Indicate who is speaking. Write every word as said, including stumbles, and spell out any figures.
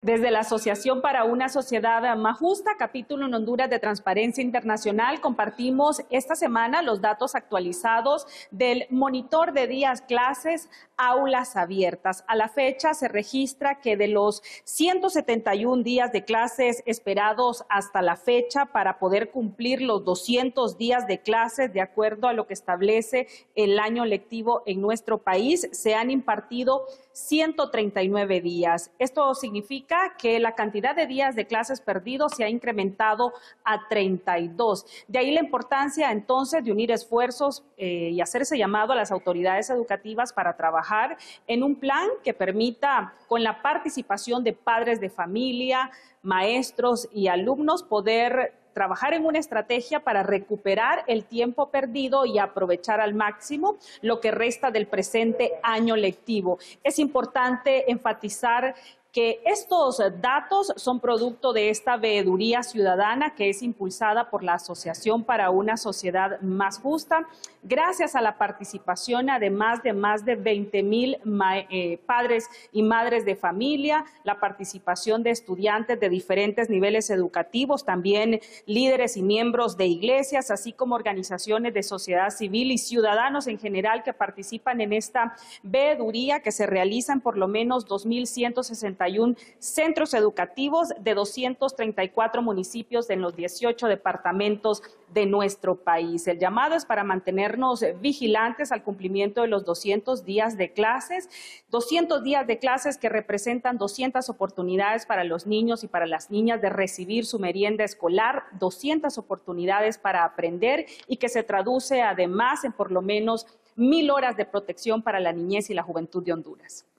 Speaker 1: Desde la Asociación para una Sociedad Más Justa, capítulo en Honduras de Transparencia Internacional, compartimos esta semana los datos actualizados del monitor de días clases aulas abiertas. A la fecha se registra que de los ciento setenta y un días de clases esperados hasta la fecha para poder cumplir los doscientos días de clases de acuerdo a lo que establece el año lectivo en nuestro país, se han impartido ciento treinta y nueve días. Esto significa que la cantidad de días de clases perdidos se ha incrementado a treinta y dos. De ahí la importancia entonces de unir esfuerzos eh, y hacerse llamado a las autoridades educativas para trabajar en un plan que permita, con la participación de padres de familia, maestros y alumnos, poder trabajar en una estrategia para recuperar el tiempo perdido y aprovechar al máximo lo que resta del presente año lectivo. Es importante enfatizar que estos datos son producto de esta veeduría ciudadana que es impulsada por la Asociación para una Sociedad Más Justa, gracias a la participación además de más de veinte mil eh, padres y madres de familia, la participación de estudiantes de diferentes niveles educativos, también líderes y miembros de iglesias, así como organizaciones de sociedad civil y ciudadanos en general que participan en esta veeduría que se realiza en por lo menos dos mil ciento sesenta y uno centros educativos de doscientos treinta y cuatro municipios en los dieciocho departamentos de nuestro país. El llamado es para mantenernos vigilantes al cumplimiento de los doscientos días de clases, doscientos días de clases que representan doscientas oportunidades para los niños y para las niñas de recibir su merienda escolar, doscientas oportunidades para aprender y que se traduce además en por lo menos mil horas de protección para la niñez y la juventud de Honduras.